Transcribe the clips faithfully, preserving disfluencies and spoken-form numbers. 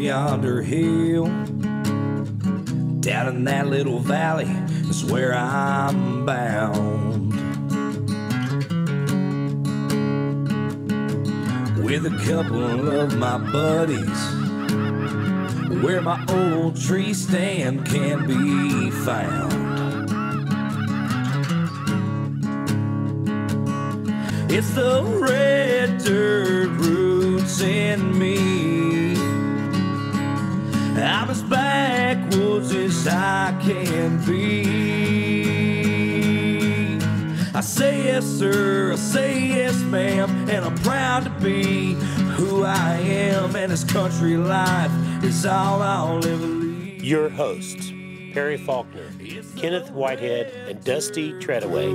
yonder hill. Down in that little valley is where I'm bound, with a couple of my buddies, where my old tree stand can be found. It's the red dirt roots in me. I'm as backwoods as I can be. I say yes sir, I say yes ma'am, and I'm proud to be who I am, and this country life is all I'll ever lead. Your hosts, Perry Faulkner, Kenneth Whitehead, and Dusty Treadaway,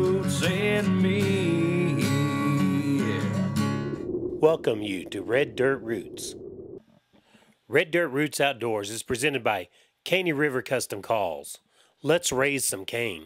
welcome you to Red Dirt Roots. Red Dirt Roots Outdoors is presented by Caney River Custom Calls. Let's raise some cane.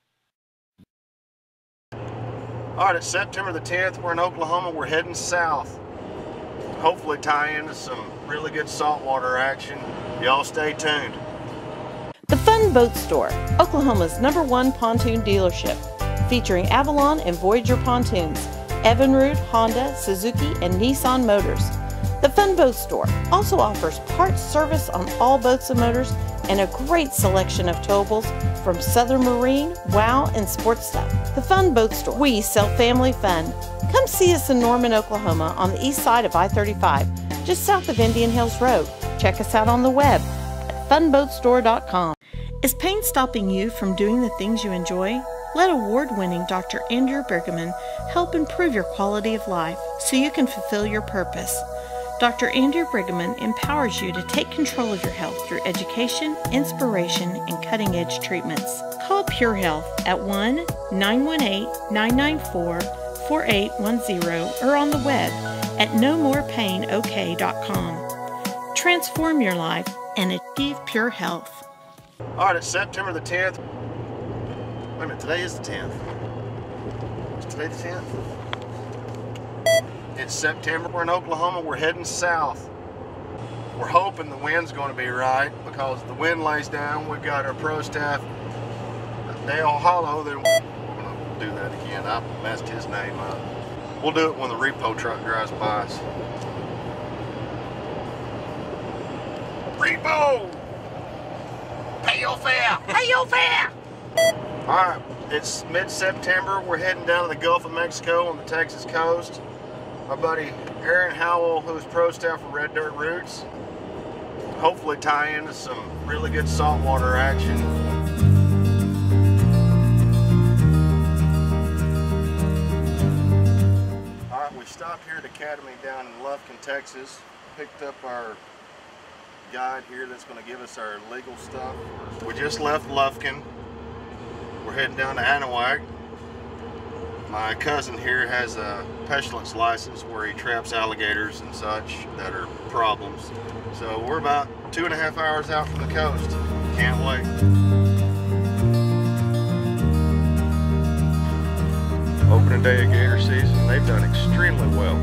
All right, it's September the tenth. We're in Oklahoma. We're heading south. Hopefully tie into some really good saltwater action. Y'all stay tuned. The Fun Boat Store, Oklahoma's number one pontoon dealership, featuring Avalon and Voyager pontoons, Evinrude, Honda, Suzuki, and Nissan motors. The Fun Boat Store also offers parts service on all boats and motors, and a great selection of towables from Southern Marine, WOW, and Sports Stuff. The Fun Boat Store. We sell family fun. Come see us in Norman, Oklahoma on the east side of I thirty-five, just south of Indian Hills Road. Check us out on the web at fun boat store dot com. Is pain stopping you from doing the things you enjoy? Let award-winning Doctor Andrew Brigham help improve your quality of life so you can fulfill your purpose. Doctor Andrew Brigham empowers you to take control of your health through education, inspiration, and cutting-edge treatments. Call Pure Health at one nine one eight, nine nine four, four eight one zero or on the web at no more pain o k dot com. Transform your life and achieve pure health. All right, it's September the tenth. Wait a minute, today is the tenth. Is today the tenth? It's September. We're in Oklahoma. We're heading south. We're hoping the wind's going to be right, because if the wind lays down, we've got our pro staff, Dale Hollow. Then we'll do that again. I messed his name up. We'll do it when the repo truck drives by us. Repo! Pay your fare! Pay your fare! Alright, it's mid-September. We're heading down to the Gulf of Mexico on the Texas coast. My buddy Aaron Howell, who's pro staff for Red Dirt Roots, hopefully tie into some really good saltwater action. Alright, we stopped here at Academy down in Lufkin, Texas. Picked up our guide here that's going to give us our legal stuff. We just left Lufkin. We're heading down to Anahuac. My cousin here has a pestilence license where he traps alligators and such that are problems. So we're about two and a half hours out from the coast. Can't wait. Opening day of gator season, they've done extremely well.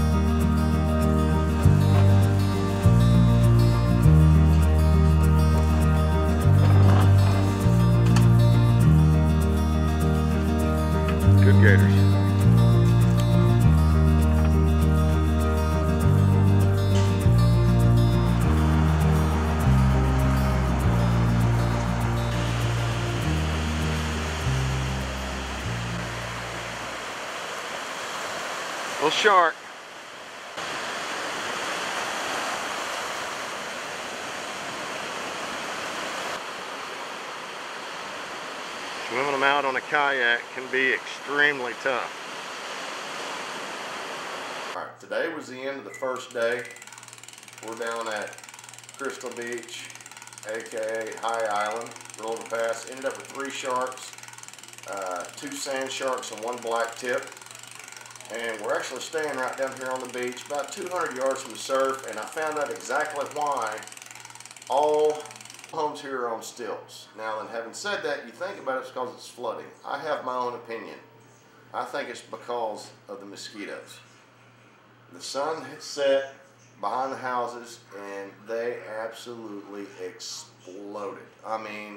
Good gators. Little shark. Swimming them out on a kayak can be extremely tough. All right, today was the end of the first day. We're down at Crystal Beach, aka High Island, Roller Pass. Ended up with three sharks, uh, two sand sharks and one black tip. And we're actually staying right down here on the beach, about two hundred yards from the surf, and I found out exactly why all homes here are on stilts. Now, then, having said that, you think about it, it's because it's flooding. I have my own opinion. I think it's because of the mosquitoes. The sun had set, behind the houses, and they absolutely exploded. I mean,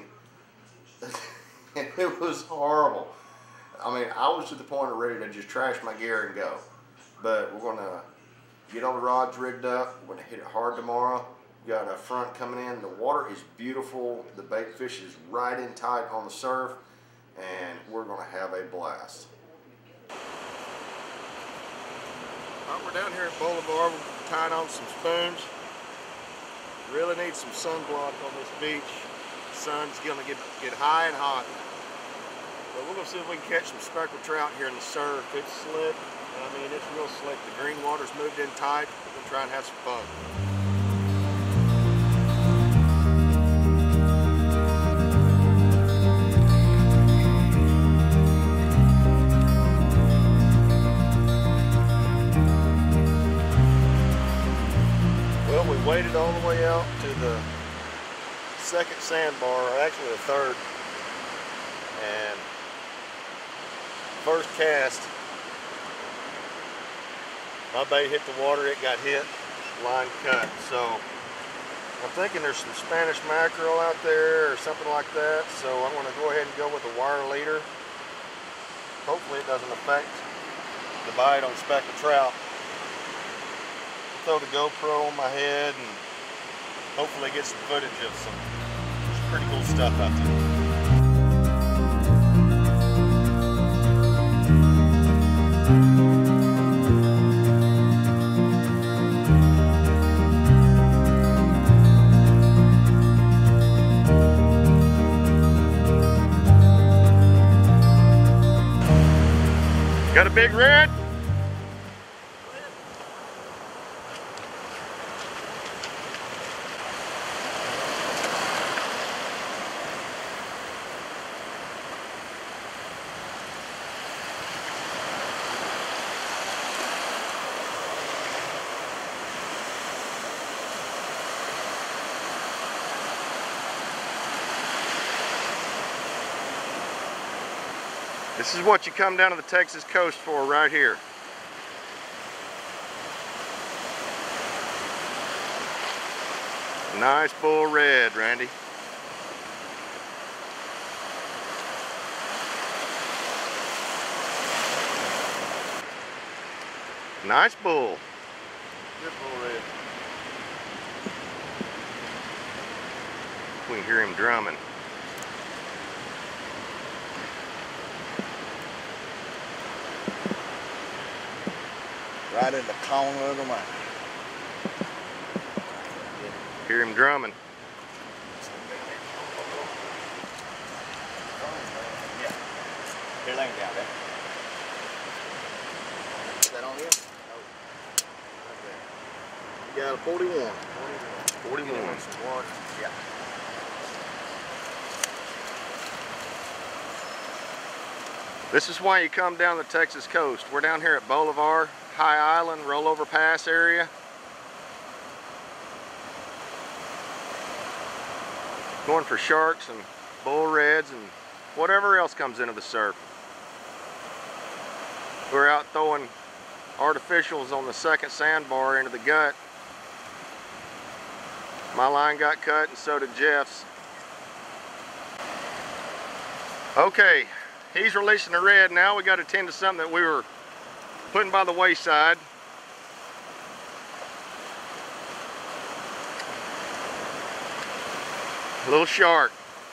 it was horrible. I mean, I was to the point of ready to just trash my gear and go. But we're gonna get all the rods rigged up. We're gonna hit it hard tomorrow. We got a front coming in. The water is beautiful. The bait fish is right in tight on the surf, and we're gonna have a blast. Right, we're down here at Boulevard. We're tying on some spoons. Really need some sunblock on this beach. The sun's gonna get get high and hot. But we're gonna see if we can catch some speckled trout here in the surf. It's slick. I mean, it's real slick. The green water's moved in tight. We're gonna try and have some fun. Well, we waded all the way out to the second sandbar, or actually the third, and first cast, my bait hit the water, it got hit, line cut. So I'm thinking there's some Spanish mackerel out there or something like that. So I'm going to go ahead and go with a wire leader. Hopefully it doesn't affect the bite on speckled trout. Throw the GoPro on my head and hopefully get some footage of some pretty cool stuff out there. Got a big red? This is what you come down to the Texas coast for right here. Nice bull red, Randy. Nice bull. Good bull red. We can hear him drumming. Right in the corner of the mouth. Hear him drumming. Yeah. They're laying down there. Is that on here? Oh. Right there. You got a forty-one. forty-one. Some water. Yeah. This is why you come down the Texas coast. We're down here at Boulevard, High Island, Rollover Pass area. Going for sharks and bull reds and whatever else comes into the surf. We're out throwing artificials on the second sandbar into the gut. My line got cut and so did Jeff's. Okay, he's releasing the red now. We got to tend to something that we were putting by the wayside. A little shark.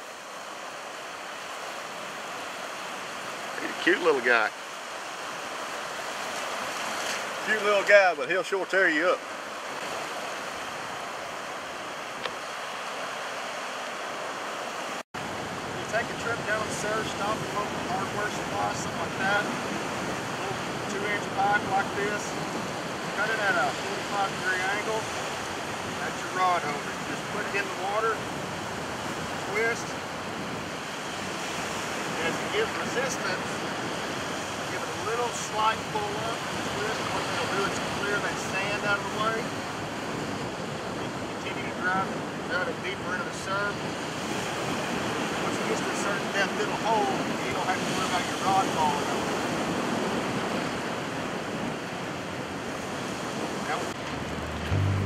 He's a cute little guy. Cute little guy, but he'll sure tear you up. You take a trip down the surf, stop at local hardware supply, something like that. A little two inch pipe like this. Cut it at a forty-five degree angle. That's your rod holder. Just put it in the water. Twist. And as it gives resistance, give it a little slight pull up. Twist. What it'll do is clear that sand out of the way. You can continue to drive it, drive it deeper into the surf. Once it gets to a certain depth, it'll hold. You don't have to worry about your rod falling over. Now,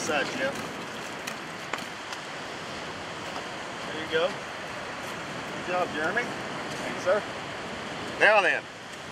side, Jeff. There you go. Good job, Jeremy. Thank you, sir. Now then,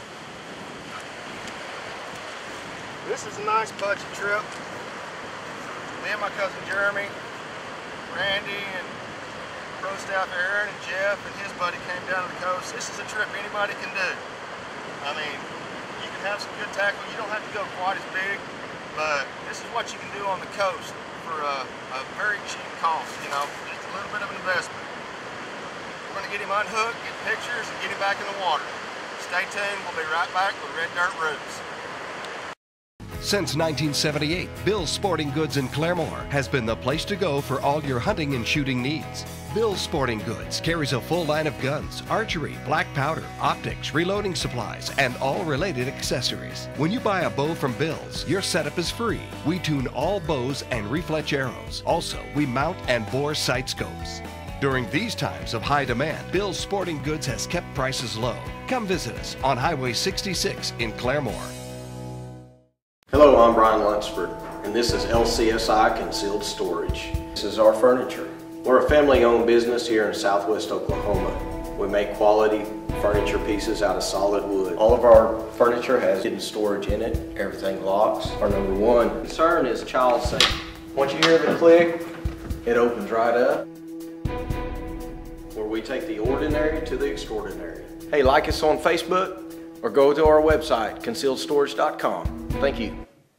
this is a nice budget trip. Me and my cousin Jeremy, Randy, and pro staff Aaron and Jeff and his buddy came down to the coast. This is a trip anybody can do. I mean, you can have some good tackle. You don't have to go quite as big, but this is what you can do on the coast for a, a very cheap cost, you know, just a little bit of an investment. We're going to get him unhooked, get pictures, and get him back in the water. Stay tuned. We'll be right back with Red Dirt Roots. Since nineteen seventy-eight, Bill's Sporting Goods in Claremore has been the place to go for all your hunting and shooting needs. Bill's Sporting Goods carries a full line of guns, archery, black powder, optics, reloading supplies, and all related accessories. When you buy a bow from Bill's, your setup is free. We tune all bows and refletch arrows. Also, we mount and bore sight scopes. During these times of high demand, Bill's Sporting Goods has kept prices low. Come visit us on Highway sixty-six in Claremore. Hello, I'm Brian Lunsford, and this is L C S I Concealed Storage. This is our furniture. We're a family-owned business here in Southwest Oklahoma. We make quality furniture pieces out of solid wood. All of our furniture has hidden storage in it. Everything locks. Our number one concern is child safety. Once you hear the click, it opens right up, where we take the ordinary to the extraordinary. Hey, like us on Facebook or go to our website, concealed storage dot com. Thank you.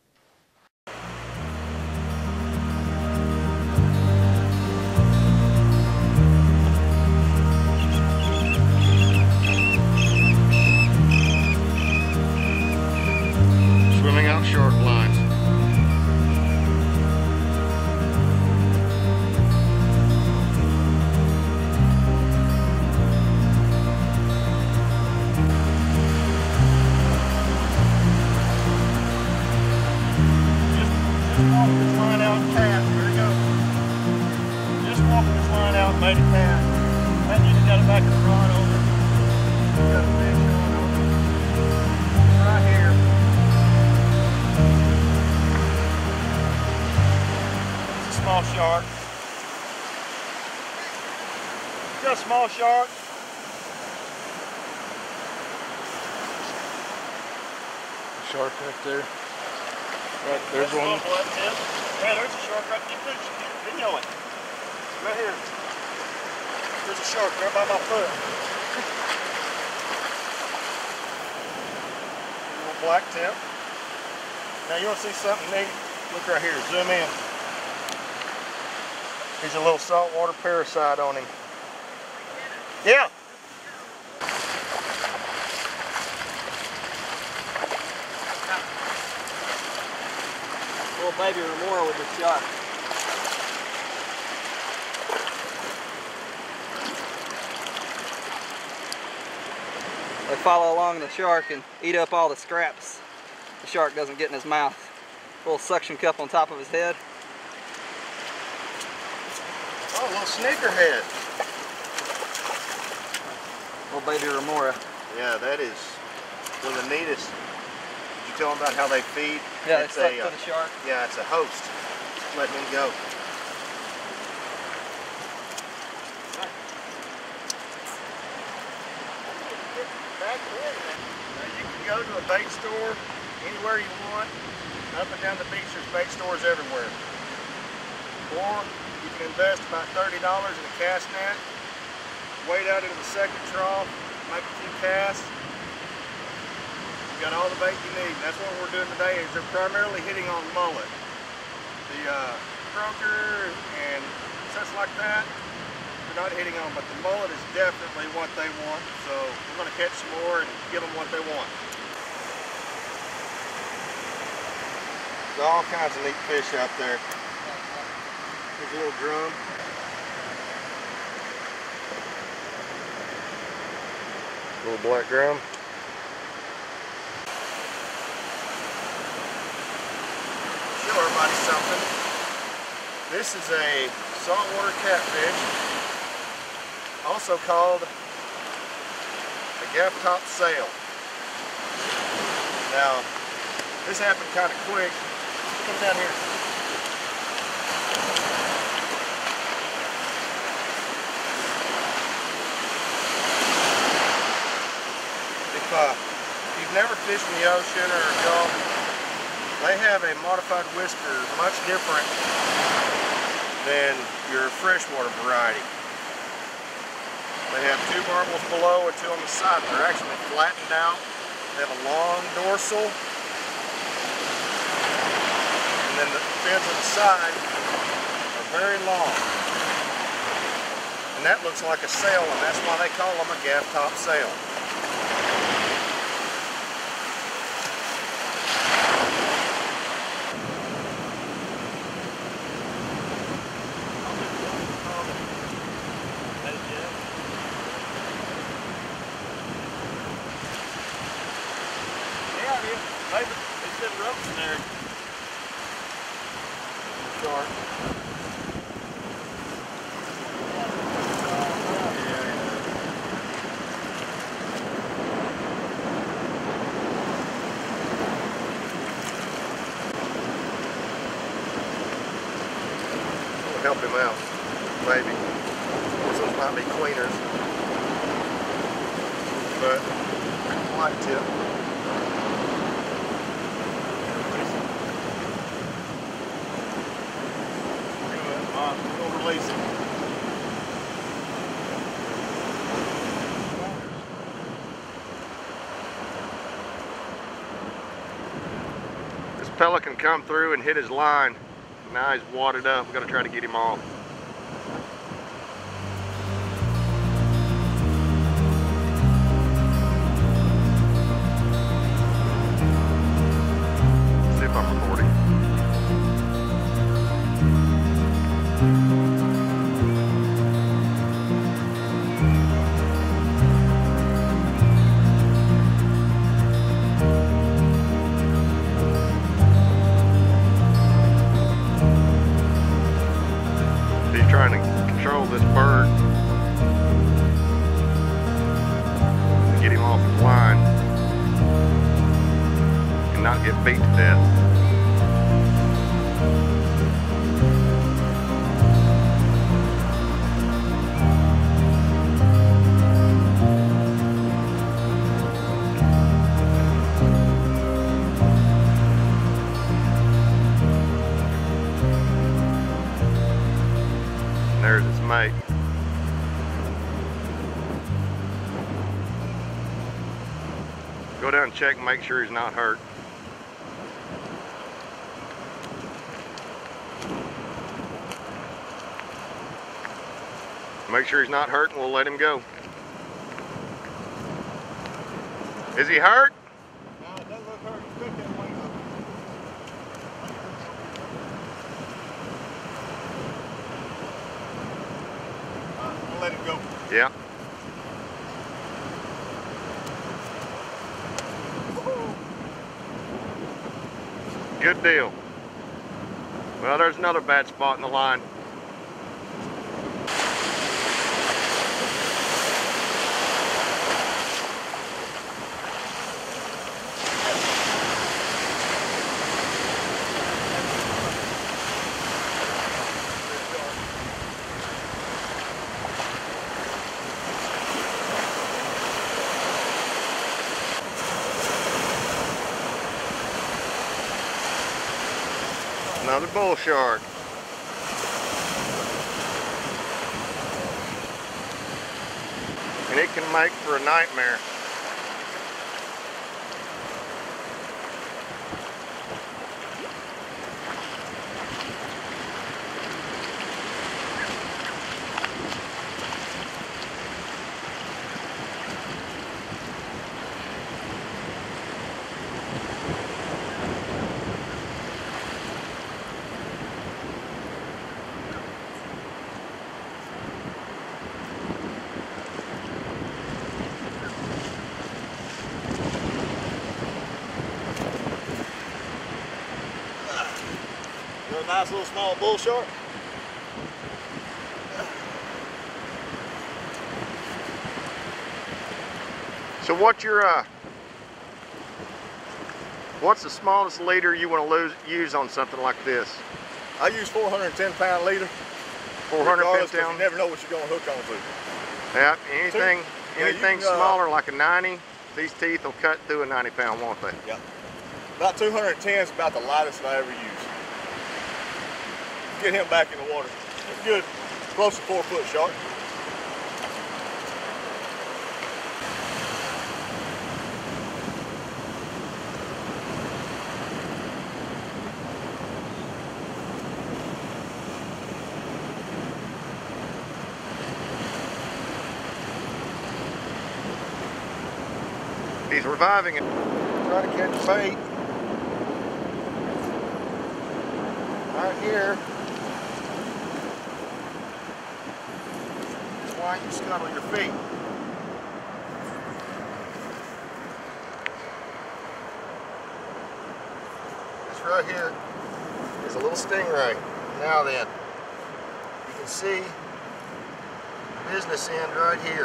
Swimming out shark lines. Walking this line out and cast. There we go. Just walking this line out and made a cast. Then you just got it back in the rod over. You got the fish going over. Right here. It's a small shark. Got a small shark. Shark right there. Right, there's one. Yeah, there's a shark right there. Video it. Right here. There's a shark right by my foot. A little black tip. Now you want to see something neat? Look right here. Zoom in. There's a little saltwater parasite on him. Yeah. Little baby remora with the shark. They follow along the shark and eat up all the scraps the shark doesn't get in his mouth. Little suction cup on top of his head. Oh, a little sneaker head. Little baby remora. Yeah, that is one of the neatest. Did you tell them about how they feed? Yeah, it's they suck a, to uh, the shark. Yeah, it's a host. Letting him go. Now you can go to a bait store anywhere you want. Up and down the beach, there's bait stores everywhere. Or you can invest about thirty dollars in a cast net, wade out into the second trough, make a few casts. You got all the bait you need. That's what we're doing today. Is they're primarily hitting on mullet. The uh, croaker and such like that, they're not hitting on, but the mullet is definitely what they want. So we're going to catch some more and give them what they want. There's all kinds of neat fish out there. There's a little drum. Little black drum. Show everybody something. This is a saltwater catfish, also called a gaff-top sail. Now, this happened kind of quick. Come down here. fish in the ocean or a gulf, they have a modified whisker much different than your freshwater variety. They have two barbels below and two on the side. They're actually flattened out. They have a long dorsal. And then the fins on the side are very long. And that looks like a sail, and that's why they call them a gaff top sail. Help him out, maybe. Of course, those might be cleaners, but light tip. Alright, we'll release it. This pelican come through and hit his line. Now he's wadded up. We're going to try to get him off. See if I'm recording. Trying to control this bird and get him off the line and not get beat to death. There's his mate. Go down and check and make sure he's not hurt. Make sure he's not hurt and we'll let him go. Is he hurt? No, it doesn't look hurt. It's good that wing up. We'll let him go. Yeah. Good deal. Well, there's another bad spot in the line. Another bull shark. And it can make for a nightmare. A nice little small bull shark. So what's your uh what's the smallest leader you want to lose, use on something like this? I use four hundred ten pound leader. four hundred Because pound? you never know what you're going to hook onto. Yeah, anything Yeah, anything you can, uh, smaller like a ninety? these teeth will cut through a ninety pound, won't they? Yep. About two hundred ten is about the lightest I ever used. Get him back in the water. It's good, close to four foot shark. He's reviving it. Try to catch bait. Right here. That's why you scuttle your feet. This right here is a little stingray. Now then, you can see the business end right here.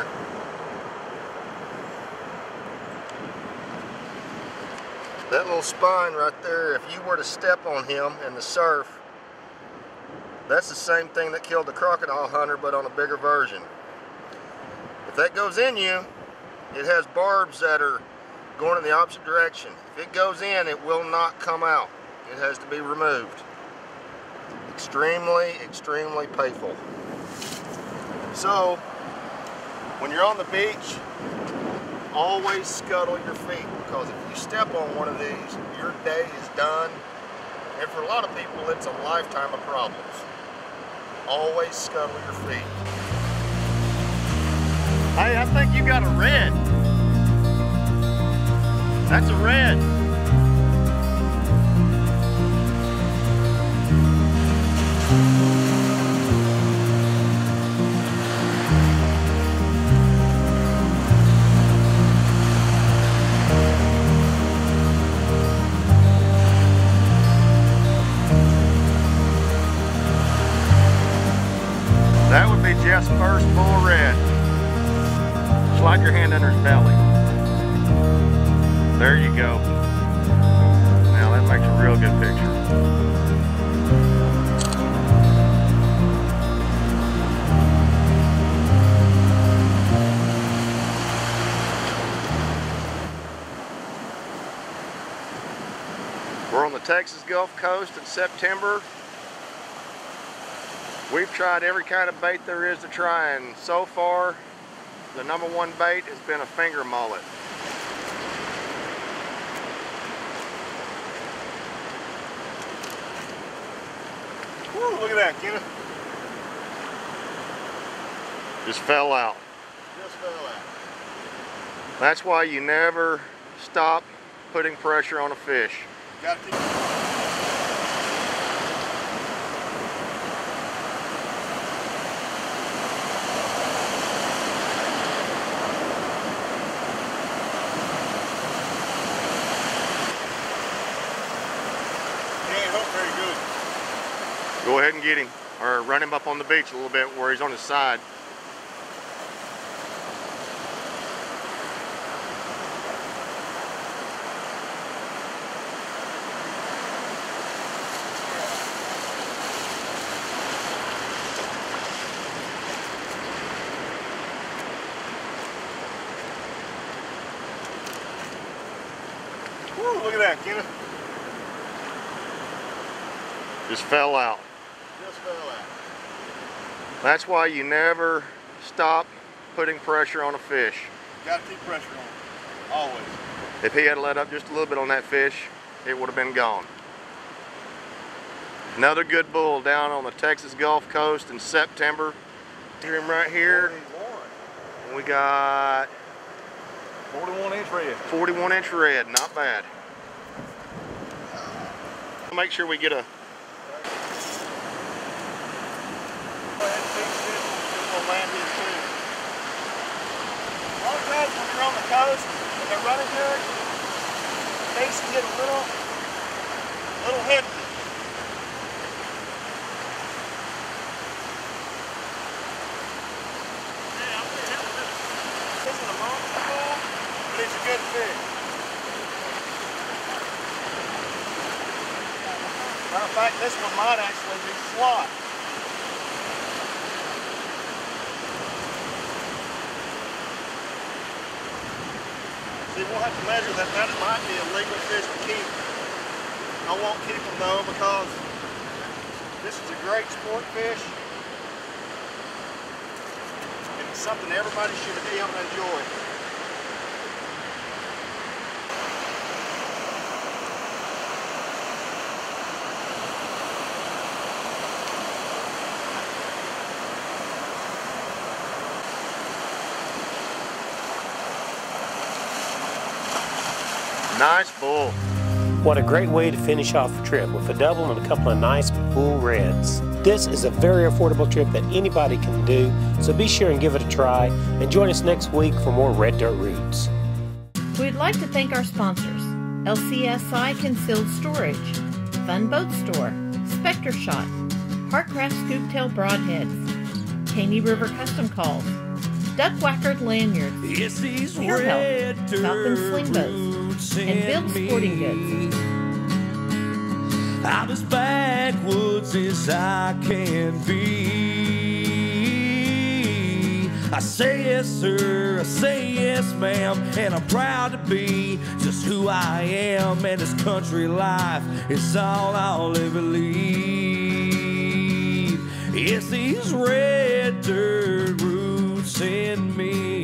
That little spine right there, if you were to step on him in the surf, that's the same thing that killed the crocodile hunter, but on a bigger version. If that goes in you, it has barbs that are going in the opposite direction. If it goes in, it will not come out. It has to be removed. Extremely, extremely painful. So, when you're on the beach, always scuttle your feet, because if you step on one of these, your day is done. And for a lot of people, it's a lifetime of problems. Always scuttle your feet. Hey, I think you got a red. That's a red. That would be Jeff's first bull red. Slide your hand under his belly. There you go. Now that makes a real good picture. We're on the Texas Gulf Coast in September. We've tried every kind of bait there is to try, and so far, the number one bait has been a finger mullet. Woo, look at that, Kenneth. Just fell out. Just fell out. That's why you never stop putting pressure on a fish. Got to keep Go ahead and get him, or run him up on the beach a little bit where he's on his side. Woo, look at that, Kenneth. Just fell out. Just fell out. That's why you never stop putting pressure on a fish. Got to keep pressure on, always. If he had let up just a little bit on that fish, it would have been gone. Another good bull down on the Texas Gulf Coast in September. Hear him right here. forty-one. We got forty-one inch red. forty-one inch red, not bad. Make sure we get a Land here too. A lot of times when you're on the coast and they're running good, things can get a little, little hectic. Yeah, I'm pretty happy with this. This isn't a monster bull, but it's a good fish. Matter of fact, this one might actually be slot. See, we'll have to measure that. That might be a legal fish to keep. I won't keep them though because this is a great sport fish. And it's something everybody should be able to enjoy. Nice bull. What a great way to finish off a trip with a double and a couple of nice full reds. This is a very affordable trip that anybody can do, so be sure and give it a try and join us next week for more Red Dirt Roots. We'd like to thank our sponsors, L C S I Concealed Storage, Fun Boat Store, Spectre Shot, Hartcraft Scooptail Broadheads, Caney River Custom Calls, Duck Whackard Lanyards, It's these Pure Health, red Falcon dirt Sling Boats, roots and in Bill's Sporting me. Goods. I'm as backwoods as I can be. I say yes, sir, I say yes, ma'am, and I'm proud to be just who I am. And this country life is all I'll ever lead. It's these red dirt roots in me.